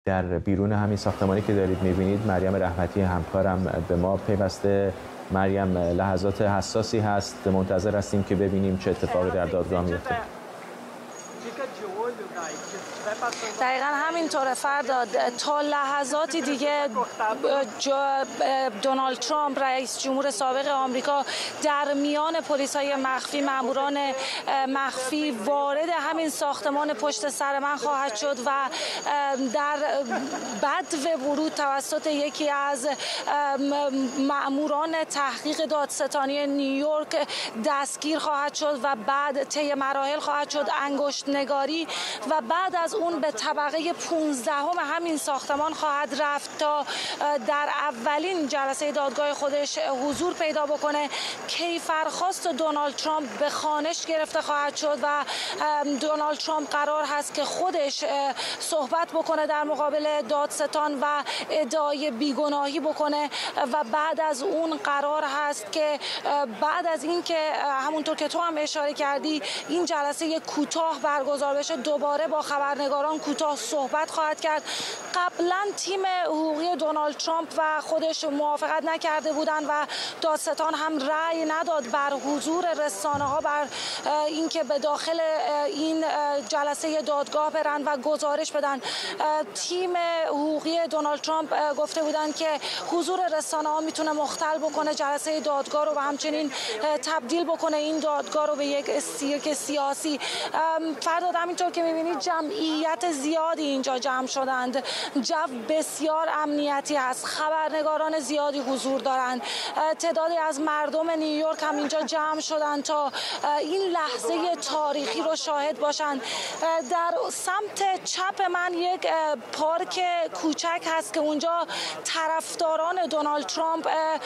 در بیرون همین ساختمانی که دارید می‌بینید مریم رحمتی همکارم به ما پیوسته. مریم، لحظات حساسی هست، منتظر هستیم که ببینیم چه اتفاقی در دادگاه میفته. دقیقا همینطوره فرداد. تا لحظاتی دیگه دونالد ترامپ رئیس جمهور سابق آمریکا در میان پلیس‌های مخفی، ماموران مخفی وارد همین ساختمان پشت سر من خواهد شد و در بدو ورود توسط یکی از ماموران تحقیق دادستانی نیویورک دستگیر خواهد شد و بعد طی مراحل خواهد شد انگشت نگاری و بعد از اون به طبقه 15 همین ساختمان خواهد رفت تا در اولین جلسه دادگاه خودش حضور پیدا بکنه. کیفرخواست دونالد ترامپ به خوانش گرفته خواهد شد و دونالد ترامپ قرار هست که خودش صحبت بکنه در مقابل دادستان و ادعای بیگناهی بکنه و بعد از اون قرار هست که بعد از اینکه همونطور که تو هم اشاره کردی این جلسه کوتاه برگزار بشه دوباره با خبرنگاران کوتاه صحبت خواهد کرد. قبلا تیم حقوقی دونالد ترامپ و خودش موافقت نکرده بودند و دادستان هم رأی نداد بر حضور رسانه‌ها، بر اینکه به داخل این جلسه دادگاه برن و گزارش بدن. تیم حقوقی دونالد ترامپ گفته بودند که حضور رسانه‌ها میتونه مختل بکنه جلسه دادگاه رو و همچنین تبدیل بکنه این دادگاه رو به یک سیرک سیاسی. فرداد همینطور که می‌بینید جمعیت زیادی اینجا جمع شدند. جو بسیار امنیتی است. خبرنگاران زیادی حضور دارند. تعدادی از مردم نیویورک هم اینجا جمع شدند تا این لحظه تاریخی رو شاهد باشند. در سمت چپ من یک پارک کوچک هست که اونجا طرفداران دونالد ترامپ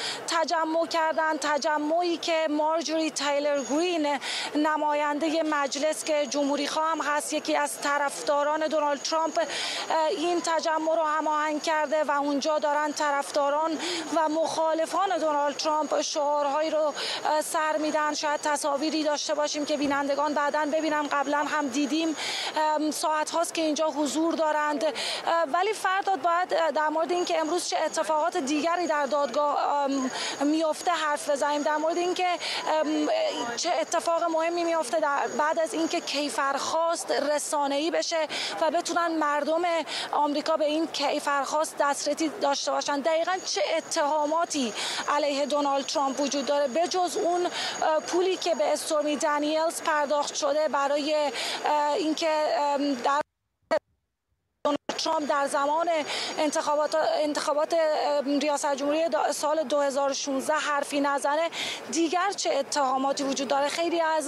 تجمع کردند. تجمعی که مارجوری تایلر گرین، نماینده مجلس که جمهوری خواه هم هست، یکی از طرفداران دونالد ترامپ این تجمع رو هماهنگ کرده و اونجا دارن طرفداران و مخالفان دونالد ترامپ شعارهایی رو سر میدن. شاید تصاویری داشته باشیم که بینندگان بعداً ببینن، قبلا هم دیدیم. ساعت هاست که اینجا حضور دارند. ولی فرداد باید در مورد اینکه امروز چه اتفاقات دیگری در دادگاه میفته حرف بزنیم، در مورد اینکه چه اتفاق مهمی میفته بعد از اینکه کیفرخواست رسانه‌ای بشه و بتونن مردم آمریکا به این کیفرخواست دسترسی داشته باشن. دقیقاً چه اتهاماتی علیه دونالد ترامپ وجود داره بجز اون پولی که به استورمی دنیلز پرداخت شده برای اینکه در ترامپ در زمان انتخابات ریاست جمهوری سال 2016 حرفی نزنه. دیگر چه اتهاماتی وجود داره؟ خیلی از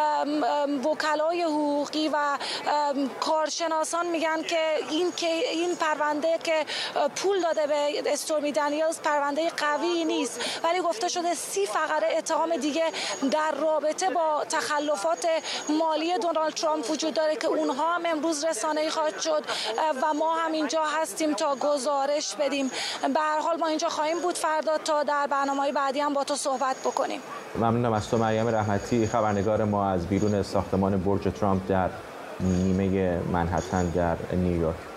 وکلای حقوقی و کارشناسان میگن که این پرونده که پول داده به استورمی دنیلز پرونده قوی نیست، ولی گفته شده 30 فقره اتهام دیگه در رابطه با تخلفات مالی دونالد ترامپ وجود داره که اونها هم امروز رسانه‌ای خواهد شد و ما هم اینجا هستیم تا گزارش بدیم. به هر حال ما اینجا خواهیم بود فردا تا در برنامه‌های بعدی هم با تو صحبت بکنیم. ممنونم از تو مریم رحمتی، خبرنگار ما از بیرون ساختمان برج ترامپ در نیمه منهتن در نیویورک.